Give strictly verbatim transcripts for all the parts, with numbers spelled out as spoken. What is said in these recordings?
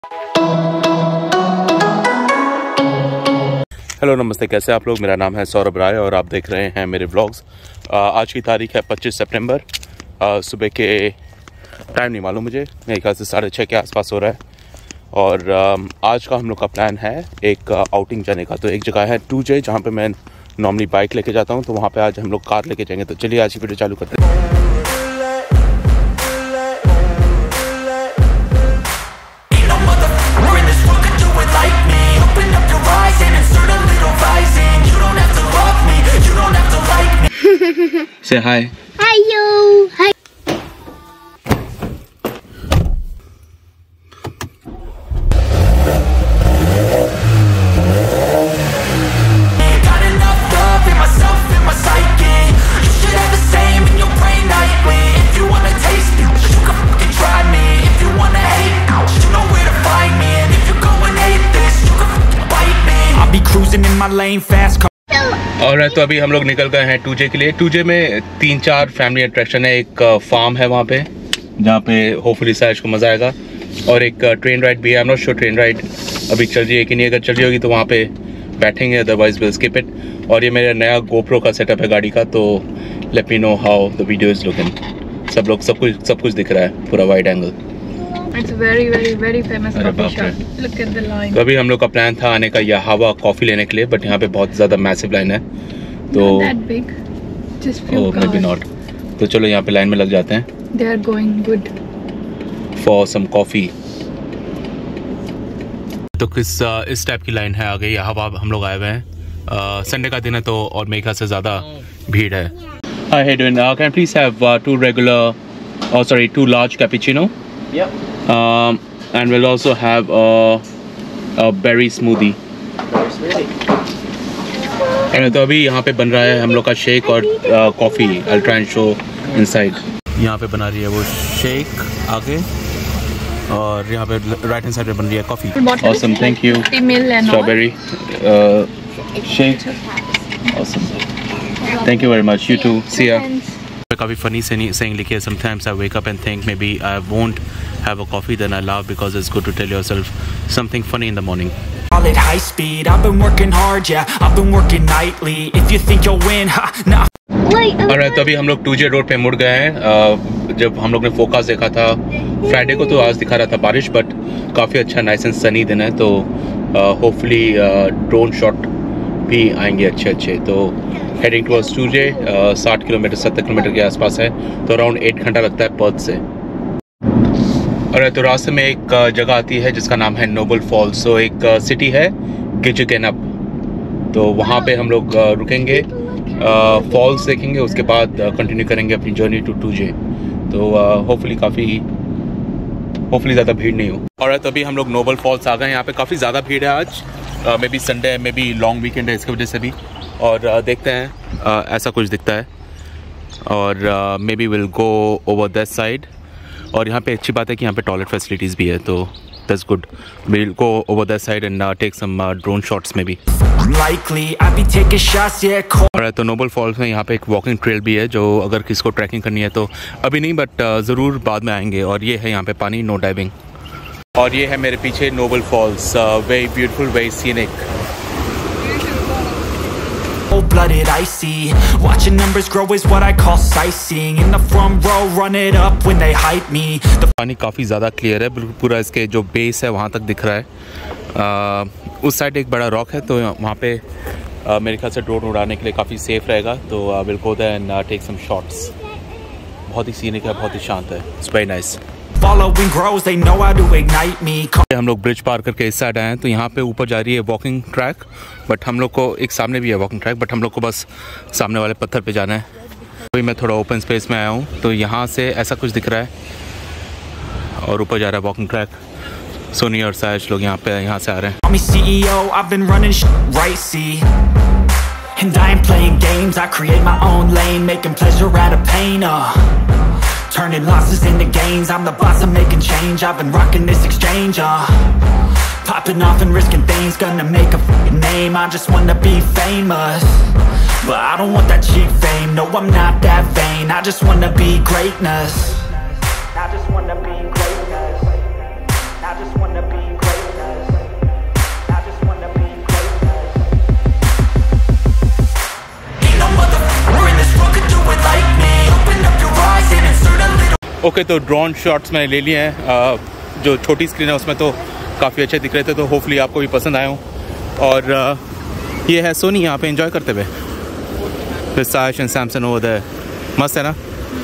Hello नमस्ते, कैसे आप लोग। मेरा नाम है सौरभ राय और आप देख रहे हैं मेरे व्लॉग्स। आज की तारीख है पच्चीस सितंबर। सुबह के टाइम नहीं मालूम मुझे, मेरे ख्याल से साढ़े छः के आसपास हो रहा है। और आज का हम लोग का प्लान है एक आउटिंग जाने का। तो एक जगह है टू जे जहाँ पे मैं नॉर्मली बाइक लेके जाता हूँ, तो वहाँ पे आज हम लोग कार लेके जाएंगे। तो चलिए आज की वीडियो चालू करते हैं। Say hi. Hi yo. Hi. और तो अभी हम लोग निकल गए हैं टू जे के लिए। टू जे में तीन चार फैमिली अट्रैक्शन है। एक फार्म है वहाँ पे जहाँ पे होपफुली साइज को मज़ा आएगा, और एक ट्रेन राइड भी है। I am not sure train ride अभी चल रही है कि नहीं। अगर चल रही होगी तो वहाँ पे बैठेंगे, अदरवाइज विल स्किप इट। और ये मेरा नया गोप्रो का सेटअप है गाड़ी का, तो let me know how the video is looking. सब लोग सब कुछ सब कुछ दिख रहा है, पूरा wide angle. It's very very very famous coffee shop. Look at the line. तो अभी हम लोग का प्लान था आने का यहावा कॉफ़ी लेने के लिए, बट यहाँ पे बहुत ज़्यादा मैसिव लाइन है। तो Not that big. Just few oh, cars. maybe not. तो चलो यहाँ पे लाइन में लग जाते हैं। They are going good. For some coffee. तो किस इस टाइप की लाइन है आगे। यहाँ हम लोग आए हुए हैं। संडे का दिन है तो और मेरे ख्याल से ज़्यादा भीड़ है। Hi, how you doing? Uh, can I please have uh, two regular, oh sorry, two large cappuccino? Yep. Um, and we'll also have a, a berry smoothie. Berry smoothie. And तो अभी यहाँ पे बन रहा है हम लोग का शेक और coffee. I'll try and show inside. यहाँ पे बना रही है वो शेक आगे, और यहाँ पे राइट हैंड साइड पे बन रही है coffee. Awesome, thank you. Strawberry uh, shake. Awesome. Thank you very much. You too. See ya. काफ़ी फनी saying लिखी है, sometimes I wake up and think maybe I won't have a coffee, then I laugh because it's good to tell yourself something funny in the morning. All at high speed, I've been working hard, yeah, I've been working nightly. If you think you'll win, ha, nah. Alright, तो अभी हम लोग to J road पे मुड़ गए हैं। जब हम लोग ने फोकास देखा था फ्राइडे को, तो आज दिखा रहा था बारिश, बट काफ़ी अच्छा नाइस एंड सनी दिन है। तो होपफुली ड्रोन शॉट भी आएंगे अच्छे अच्छे। तो हेडिंग टुवर्ड्स टू जे, साठ किलोमीटर सत्तर किलोमीटर के आसपास है, तो अराउंड एट घंटा लगता है पर्थ से। और तो रास्ते में एक जगह आती है जिसका नाम है नोबल फॉल्स। तो एक सिटी है गिजुकेनप, तो वहाँ पे हम लोग रुकेंगे, फॉल्स देखेंगे, उसके बाद कंटिन्यू करेंगे अपनी जर्नी टू टू जे। तो होपफुली काफ़ी होपफुली ज़्यादा भीड़ नहीं हो। और तो अभी हम लोग नोबल फॉल्स आ गए हैं। यहाँ पे काफ़ी ज़्यादा भीड़ है आज, मे बी संडे है, मे बी लॉन्ग वीकेंड है, इसकी वजह से भी। और uh, देखते हैं, uh, ऐसा कुछ दिखता है। और maybe will go over that side. और यहाँ पे अच्छी बात है कि यहाँ पे टॉयलेट फैसिलिटीज़ भी है, तो that's good. Will go over that side and take some drone shots में भी। और तो नोबल फॉल्स में यहाँ पे एक वॉकिंग ट्रेल भी है, जो अगर किसी को ट्रैकिंग करनी है तो अभी नहीं, बट uh, ज़रूर बाद में आएंगे। और ये है यहाँ पे पानी, नो डाइविंग। और ये है मेरे पीछे Noble Falls, very beautiful, very scenic. Blooded icy, watching numbers grow is what I call sightseeing. In the front row, run it up when they hype me. The पानी काफ़ी ज़्यादा क्लियर है, पूरा इसके जो बेस है वहाँ तक दिख रहा है। आ, उस साइड एक बड़ा रॉक है, तो वहाँ पे आ, मेरे ख्याल से ड्रोन उड़ाने के लिए काफ़ी सेफ रहेगा। तो will go there and take some shots. बहुत ही सीनिक है, बहुत ही शांत है, it's very nice. following grows, they know how to ignite me. हम लोग ब्रिज पार करके इस साइड आए हैं, तो यहाँ पे ऊपर जा रही है वॉकिंग ट्रैक, बट हम लोग को एक सामने भी है वॉकिंग ट्रैक, बट हम लोग को बस सामने वाले पत्थर पे जाना है। अभी मैं थोड़ा ओपन स्पेस में आया हूँ, तो यहाँ से ऐसा कुछ दिख रहा है और ऊपर जा रहा है वॉकिंग ट्रैक। सोनी और साइज लोग यहाँ पे यहाँ से आ रहे हैं। I'm C E O, I've been running right, see. And I ain't playing games, I create my own lane, making pleasure out of pain, uh turning losses into gains, I'm the boss, I'm making change. I've been rocking this exchange, uh popping off and risking things, gonna make a f***ing name. I just wanna be famous, but I don't want that cheap fame. No, I'm not that vain, I just wanna be greatness. I just wanna be greatness. I just wanna be greatness. Okay, तो drone shots मैंने ले लिए हैं। जो छोटी screen है उसमें तो काफ़ी अच्छे दिख रहे थे, तो होपफुली आपको भी पसंद आए हों। और ये है सोनी यहाँ पे एंजॉय करते हुए, फिर साइश एंड सैमसंग ओवर देयर। मस्त है ना।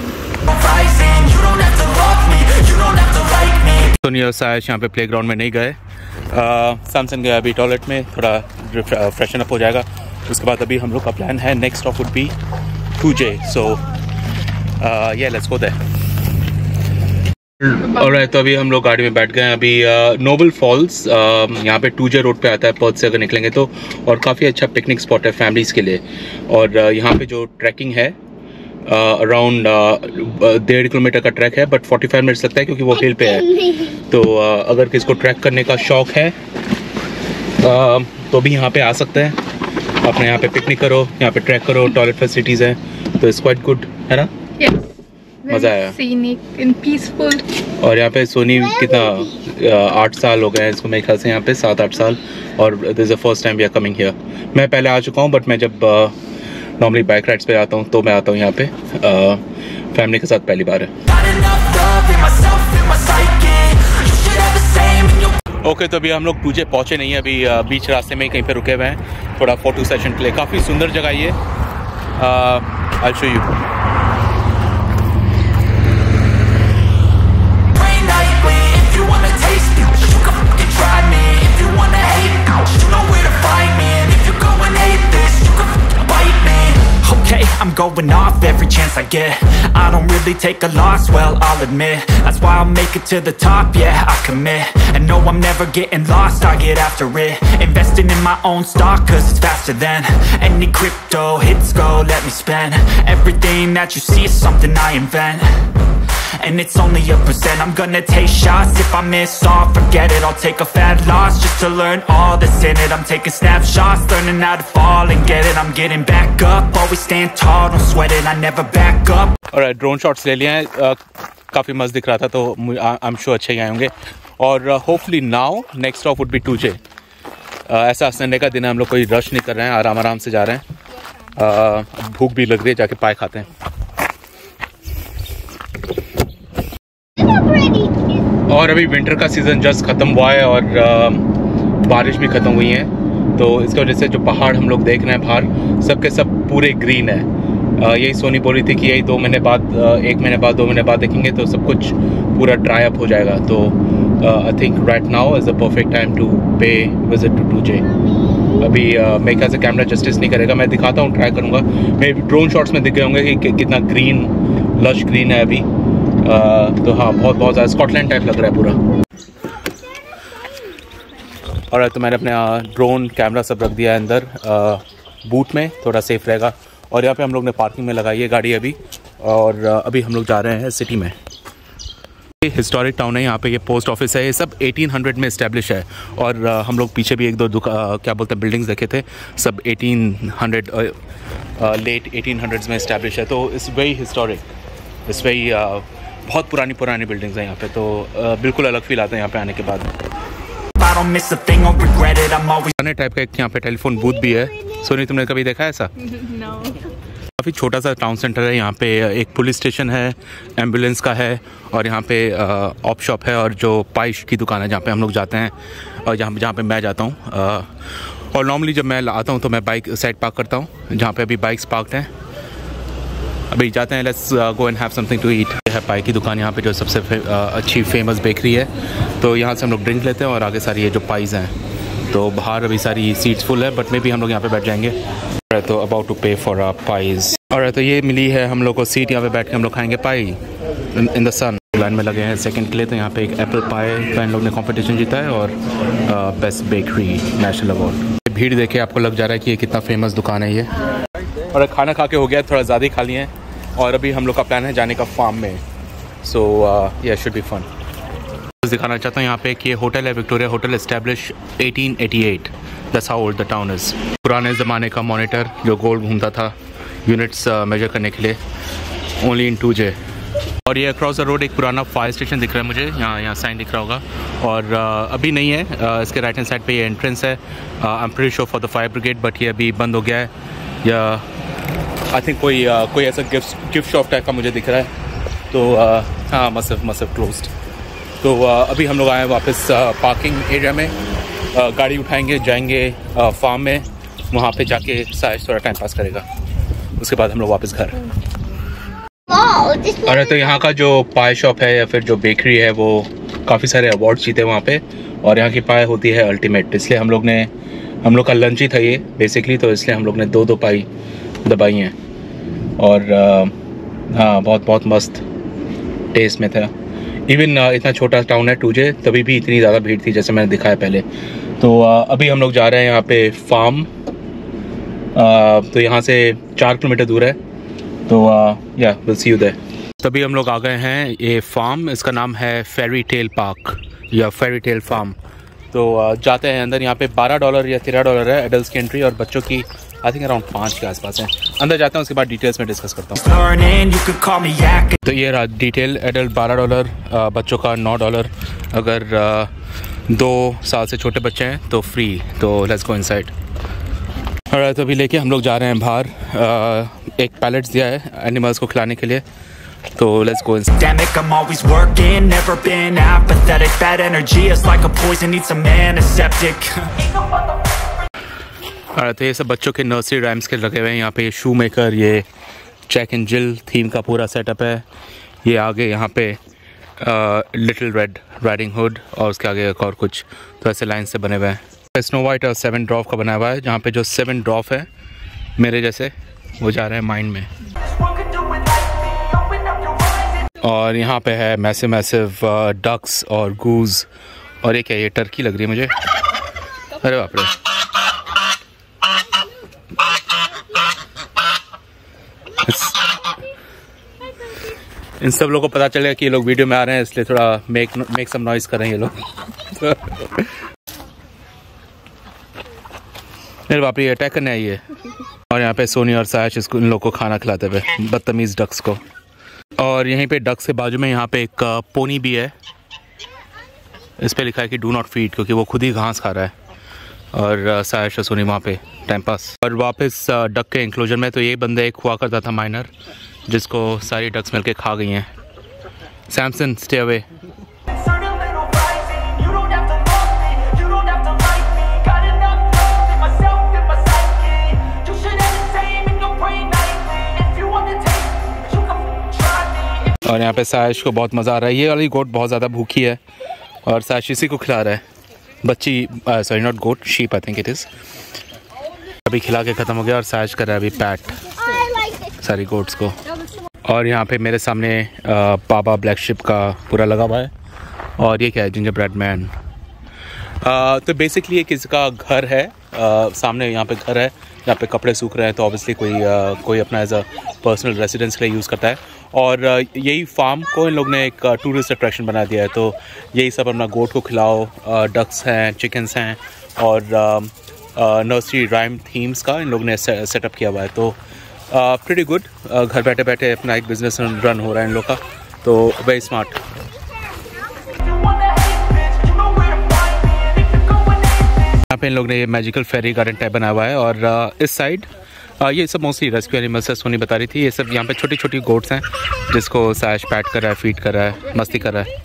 सोनी और साइश यहाँ पे प्लेग्राउंड में नहीं गए। सैमसंग गया अभी टॉयलेट में, थोड़ा फ्रेशन अप हो जाएगा। उसके बाद अभी हम लोग का प्लान है next stop would be Toodyay, so yeah let's go there. Alright, तो अभी हम लोग गाड़ी में बैठ गए हैं। अभी नोबल फॉल्स यहाँ पे टू जे रोड पे आता है पर्थ से अगर निकलेंगे तो, और काफ़ी अच्छा पिकनिक स्पॉट है फैमिलीज़ के लिए। और uh, यहाँ पे जो ट्रैकिंग है अराउंड डेढ़ किलोमीटर का ट्रैक है, बट फोर्टी फाइव मिनट्स लगता है क्योंकि वो हिल पे है। तो uh, अगर किसको ट्रैक करने का शौक है uh, तो भी यहाँ पे आ सकते हैं। अपने यहाँ पे पिकनिक करो, यहाँ पे ट्रैक करो, टॉयलेट फैसिलिटीज़ हैं, तो इट्स क्वाइट गुड, है ना। yes. मज़ा आया। Scenic and peaceful. और यहाँ पे सोनी कितना आठ साल हो गए हैं इसको मेरे ख्याल से, यहाँ पे सात आठ साल, और this is the first time we are coming here. मैं पहले आ चुका हूँ, बट मैं जब नॉर्मली बाइक राइड्स पे आता हूँ तो मैं आता हूँ यहाँ पे फैमिली के साथ पहली बार है। ओके okay, तो अभी हम लोग टूजे पहुँचे नहीं है, अभी बीच रास्ते में ही कहीं पे रुके हुए हैं थोड़ा फोटो सेशन के लिए। काफ़ी सुंदर जगह ये, I show you. I'm going off every chance I get. I don't really take a loss, well, I'll admit. That's why I'll make it to the top, yeah, I commit. And no, I'm never getting lost, I get after it. Investing in my own stock, cause it's faster than any crypto hits go, let me spend. Everything that you see is something I invent, and it's only a percent. I'm gonna take shots, if I miss all, forget it. I'll take a fat loss just to learn all that's in it. I'm taking snapshots, learning how to fall and get it. I'm getting back up, always stand tall, don't sweat it, I never back up. Alright, drone shots ले लिए हैं, काफ़ी मस्त दिख रहा था, तो I am sure अच्छे ही आए होंगे। और hopefully now next stop would be Toodyay. ऐसा संडे का दिन है, हम लोग कोई रश नहीं कर रहे हैं, आराम आराम से जा रहे हैं। uh, भूख भी लग रही है, जाके पाए खाते हैं। और अभी विंटर का सीज़न जस्ट ख़त्म हुआ है और आ, बारिश भी ख़त्म हुई है, तो इसकी वजह से जो पहाड़ हम लोग देख रहे हैं बाहर, सब के सब पूरे ग्रीन है। आ, यही सोनी बोली थी कि यही दो महीने बाद, आ, एक महीने बाद, दो महीने बाद देखेंगे तो सब कुछ पूरा ड्राई अप हो जाएगा। तो I think right now is the perfect time to pay visit to Toodyay. अभी मेरे ख्याल से कैमरा जस्टिस नहीं करेगा, मैं दिखाता हूँ, ट्राई करूँगा। मेरे ड्रोन शॉट्स में दिख गए होंगे कि कितना ग्रीन, लश ग्रीन है अभी। Uh, तो हाँ, बहुत बहुत ज़्यादा स्कॉटलैंड टाइप लग रहा है पूरा। और तो मैंने अपने ड्रोन कैमरा सब रख दिया है अंदर uh, बूट में, थोड़ा सेफ रहेगा। और यहाँ पे हम लोग ने पार्किंग में लगाई है गाड़ी अभी, और uh, अभी हम लोग जा रहे हैं सिटी में। ये हिस्टोरिक टाउन है, यहाँ पे ये पोस्ट ऑफिस है, ये सब एटीन हंड्रेड में इस्टेब्लिश है। और uh, हम लोग पीछे भी एक दो दुका uh, क्या बोलते हैं बिल्डिंग्स देखे थे, सब eighteen hundred late eighteen hundreds में इस्टेब्लिश है। तो it's very historic, it's very बहुत पुरानी पुरानी बिल्डिंग्स हैं यहाँ पे, तो uh, बिल्कुल अलग फील आता है यहाँ पे आने के बाद। पुराने टाइप का एक यहाँ पे टेलीफोन बूथ भी है। सोनी, तुमने कभी देखा है ऐसा? no. काफ़ी छोटा सा टाउन सेंटर है यहाँ पे, एक पुलिस स्टेशन है, एम्बुलेंस का है, और यहाँ पे ऑप शॉप है, और जो पाइश की दुकान है जहाँ पे हम लोग जाते हैं, और जहाँ जहाँ पे मैं जाता हूँ। और नॉर्मली जब मैं आता हूँ तो मैं बाइक साइड पार्क करता हूँ, जहाँ पे अभी बाइक्स पार्कड हैं। अभी जाते हैं, let's go and have something to eat. है पाई की दुकान यहाँ पे, जो सबसे फे, uh, अच्छी फेमस बेकरी है, तो यहाँ से हम लोग ड्रिंक लेते हैं, और आगे सारी ये जो पाइज़ हैं, तो बाहर अभी सारी सीट्स फुल है, बट मे भी हम लोग यहाँ पे बैठ जाएंगे। तो about to pay for a pies. और तो ये मिली है हम लोग को सीट, यहाँ पे बैठ के हम लोग खाएंगे पाई इन द सन। लाइन में लगे हैं सेकंड के लिए, तो यहाँ पे एक एप्पल पाई का इन लोग ने कंपटीशन जीता है, और बेस्ट बेकरी नेशनल अवार्ड। भीड़ देखे आपको लग जा रहा है कि ये कितना फेमस दुकान है ये। और खाना खा के हो गया, थोड़ा ज़्यादा ही खा लिए हैं, और अभी हम लोग का प्लान है जाने का फार्म में। सो ये शुड बी फन। दिखाना चाहता हूँ यहाँ पे कि ये होटल है, Victoria hotel, establish eighteen eighty eight. That's how old the town is. पुराने ज़माने का मॉनिटर जो गोल घूमता था यूनिट्स मेजर करने के लिए, ओनली इन टू जे। और ये अक्रॉस द रोड एक पुराना फायर स्टेशन दिख रहा है मुझे, यहाँ यहाँ साइन दिख रहा होगा, और uh, अभी नहीं है। uh, इसके राइट हैंड साइड पे ये एंट्रेंस है, I am pretty sure for the fire brigade, but ये अभी बंद हो गया है, या आई थिंक कोई uh, कोई ऐसा गिफ्ट गिफ्ट शॉप टाइप का मुझे दिख रहा है। तो uh, हाँ मसिव मसिव क्लोज्ड। तो uh, अभी हम लोग आए हैं वापस पार्किंग uh, एरिया में। uh, गाड़ी उठाएंगे, जाएंगे फार्म uh, में, वहाँ पे जाके साइज थोड़ा टाइम पास करेगा, उसके बाद हम लोग वापस घर। अरे तो यहाँ का जो पाए शॉप है या फिर जो बेकरी है वो काफ़ी सारे अवार्ड जीते वहाँ पे, और यहाँ की पाए होती है अल्टीमेट। इसलिए हम लोग ने हम लोग का लंच ही था ये बेसिकली, तो इसलिए हम लोग ने दो दो पाई दबाई हैं, और आ, हाँ बहुत बहुत मस्त टेस्ट में था। इवन इतना छोटा टाउन है टूजे, तभी भी इतनी ज़्यादा भीड़ थी जैसे मैंने दिखाया पहले। तो आ, अभी हम लोग जा रहे हैं यहाँ पे फार्म, तो यहाँ से चार किलोमीटर दूर है। तो या विल सी यू देयर। तभी हम लोग आ गए हैं ये फार्म, इसका नाम है फेरी टेल पार्क या फेरी टेल फार्म। तो uh, जाते हैं अंदर। यहाँ पे बारह डॉलर या तेरह डॉलर है एडल्ट की एंट्री, और बच्चों की आई थिंक अराउंड पाँच के आसपास है। अंदर जाते हैं, उसके बाद डिटेल्स में डिस्कस करता हूँ। तो ये रहा डिटेल, एडल्ट बारह डॉलर, बच्चों का नौ डॉलर। अगर uh, दो साल से छोटे बच्चे हैं तो फ्री। तो लेट्स गो इनसाइड। और तो अभी लेके हम लोग जा रहे हैं बाहर। uh, एक पैलेट्स दिया है एनिमल्स को खिलाने के लिए, तो let's go inside. Damn it, I'm always working, never been apathetic. Bad energy is like a poison, need some antiseptic. और तो ये सब बच्चों के नर्सरी राइम्स के लगे हुए हैं यहाँ पे। शू मेकर, ये जैक एंड जिल थीम का पूरा सेटअप है। ये आगे यहाँ पे लिटिल रेड राइडिंग हुड, और उसके आगे एक और कुछ, तो ऐसे लाइन से बने हुए हैं। स्नो वाइट और सेवन ड्रॉफ का बना हुआ है, जहाँ पे जो सेवन ड्रॉफ है मेरे जैसे वो जा रहे हैं माइंड में। और यहाँ पे है मैसिव मैसिव डक्स और गूज, और ये क्या, ये टर्की लग रही है मुझे। अरे बाप रे, इन सब लोगों को पता चलेगा कि ये लोग वीडियो में आ रहे हैं, इसलिए थोड़ा मेक मेक सम नॉइस कर रहे हैं ये लोग। मेरे बाप रे, ये अटैक करने आई है। और यहाँ पे सोनी और सायश इसको इन लोग को खाना खिलाते हुए, बदतमीज डक्स को। और यहीं पे डक्स के बाजू में यहाँ पे एक पोनी भी है, इस पे लिखा है कि डू नॉट फीड, क्योंकि वो खुद ही घास खा रहा है। और सायश और सोनी वहाँ पे टाइम पास। और वापस डक के इंक्लोजर में, तो ये बंदा एक हुआ करता था माइनर, जिसको सारी डक्स मिलके खा गई हैं। Samson stay away. और यहाँ पे सायश को बहुत मज़ा आ रहा है। ये वाली गोट बहुत ज़्यादा भूखी है, और सायश इसी को खिला रहा है। बच्ची, sorry not goat, sheep I think it is. अभी खिला के ख़त्म हो गया, और सायश कर रहा है अभी पैट सारी गोट्स को। और यहाँ पे मेरे सामने बाबा ब्लैक शिप का पूरा लगा हुआ है। और ये क्या है, जिंजर ब्रेड मैन। तो बेसिकली ये किसी का घर है, आ, सामने यहाँ पे घर है, यहाँ पे कपड़े सूख रहे हैं, तो ऑब्वियसली कोई आ, कोई अपना एज अ पर्सनल रेजिडेंस के लिए यूज़ करता है। और आ, यही फार्म को इन लोग ने एक टूरिस्ट अट्रैक्शन बना दिया है। तो यही सब अपना गोट को खिलाओ, डक्स हैं, चिकन्स हैं, और नर्सरी राइम थीम्स का इन लोग ने से, सेटअप किया हुआ है। तो प्रीटी गुड, घर बैठे बैठे अपना एक बिजनेस रन हो रहा है इन लोग का, तो वेरी स्मार्ट। यहाँ पे इन लोग ने ये मैजिकल फेरी गार्डन टाइप बनाया हुआ है। और uh, इस साइड uh, ये सब मोस्टली रेस्क्यू एनिमल्स है, सोनी बता रही थी। ये सब यहाँ पे छोटी छोटी गोट्स हैं, जिसको सायश पैट कर रहा है, फीड कर रहा है, मस्ती कर रहा है।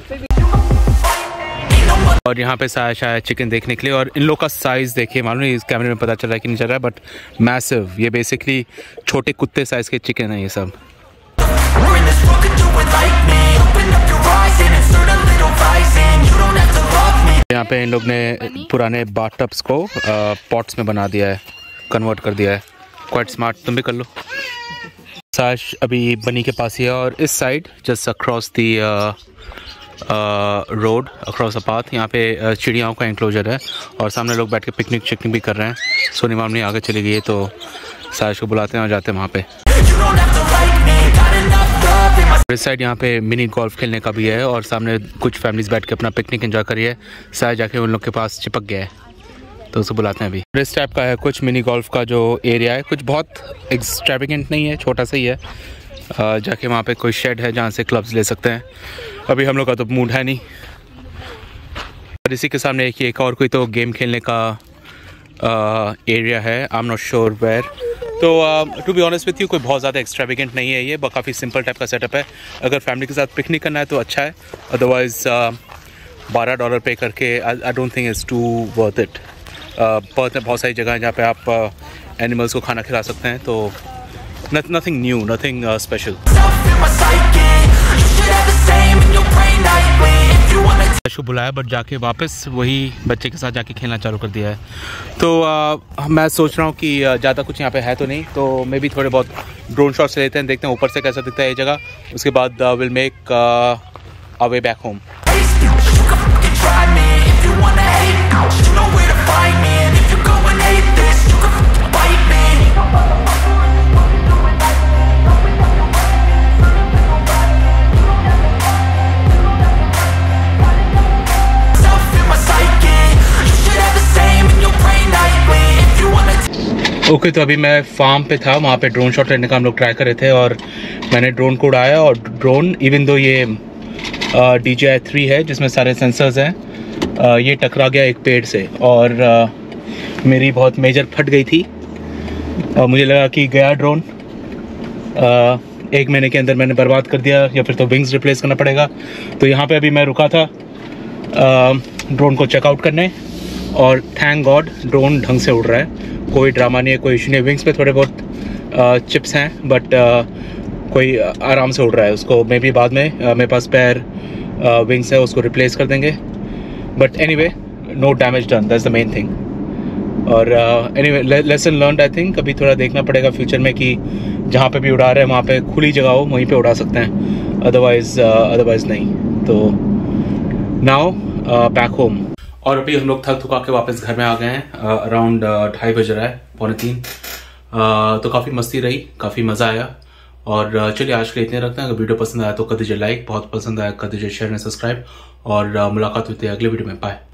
और यहाँ पे सायश आया चिकन देखने के लिए। और इन लोग का साइज़ देखिए, मालूम नहीं इस कैमरे में पता चल रहा है कि नहीं चल रहा है, बट मैसिव। ये बेसिकली छोटे कुत्ते साइज़ के चिकन है ये सब। यहाँ पे इन लोग ने पुराने बाथटब्स को पॉट्स में बना दिया है, कन्वर्ट कर दिया है। क्वाइट स्मार्ट, तुम भी कर लो। सायश अभी बनी के पास ही है, और इस side just across the road, across the path, यहाँ पे चिड़ियाओं का इंक्लोजर है। और सामने लोग बैठ के पिकनिक चिकनिक भी कर रहे हैं। सोनी मामनी आगे चली गई है, तो सायश को बुलाते हैं और जाते हैं वहाँ पे। इस साइड यहाँ पे मिनी गोल्फ खेलने का भी है, और सामने कुछ फैमिलीज बैठ के अपना पिकनिक एंजॉय करी है। सायश जाके उन लोग के पास चिपक गया है, तो उसे बुलाते हैं अभी। इस टाइप का है कुछ मिनी गोल्फ का जो एरिया है, कुछ बहुत एक्सट्रावेगेंट नहीं है, छोटा सा ही है। आ, जाके वहाँ पे कोई शेड है जहाँ से क्लब्स ले सकते हैं। अभी हम लोग का तो मूड है नहीं। और इसी के सामने एक एक और कोई तो गेम खेलने का एरिया है, I am not sure where, तो to be honest with you कोई बहुत ज़्यादा एक्स्ट्रावेगेंट नहीं है ये, काफ़ी सिंपल टाइप का सेटअप है। अगर फैमिली के साथ पिकनिक करना है तो अच्छा है, अदरवाइज बारह डॉलर पे करके I don't think it's too worth it. Perth में बहुत सारी जगह हैं जहाँ पे आप एनिमल्स को खाना खिला सकते हैं, तो नथिंग न्यू, नथिंग स्पेशल। को बुलाया बट जाके वापस वही बच्चे के साथ जाके खेलना चालू कर दिया है। तो आ, मैं सोच रहा हूँ कि ज़्यादा कुछ यहाँ पे है तो नहीं, तो मे भी थोड़े बहुत ड्रोन शॉट्स लेते हैं, देखते हैं ऊपर से कैसा दिखता है ये जगह। उसके बाद will make a way back home. Okay okay, तो अभी मैं फार्म पे था, वहाँ पे ड्रोन शॉट लेने का हम लोग ट्राई कर रहे थे और मैंने ड्रोन को उड़ाया और ड्रोन इवन दो ये डी जे आई थ्री है जिसमें सारे सेंसर्स हैं, आ, ये टकरा गया एक पेड़ से और आ, मेरी बहुत मेजर फट गई थी और मुझे लगा कि गया ड्रोन, आ, एक महीने के अंदर मैंने बर्बाद कर दिया या फिर तो विंग्स रिप्लेस करना पड़ेगा। तो यहाँ पे अभी मैं रुका था ड्रोन को चेकआउट करने और थैंक गॉड ड्रोन ढंग से उड़ रहा है, कोई ड्रामा नहीं है, कोई इशू नहीं है। विंग्स पे थोड़े बहुत चिप्स हैं बट कोई आराम से उड़ रहा है। उसको मे बी बाद में uh, मेरे पास स्पेयर विंग्स है, उसको रिप्लेस कर देंगे, but anyway no damage done, that's the main thing. और anyway lesson learned I think. अभी थोड़ा देखना पड़ेगा फ्यूचर में कि जहाँ पे भी उड़ा रहे हैं वहाँ पे खुली जगह हो, वहीं पे उड़ा सकते हैं, अदरवाइज अदरवाइज नहीं। तो नाउ बैक होम। और अभी हम लोग थक थका के वापस घर में आ गए हैं, अराउंड ढाई बज रहा है, पौने तीन। तो काफ़ी मस्ती रही, काफ़ी मज़ा आया। और चलिए आज के लिए इतने रखते हैं। अगर वीडियो पसंद आया तो कर दीजिए लाइक, बहुत पसंद आया कर दीजिए शेयर एंड सब्सक्राइब, और मुलाकात होती है अगले वीडियो में। बाय।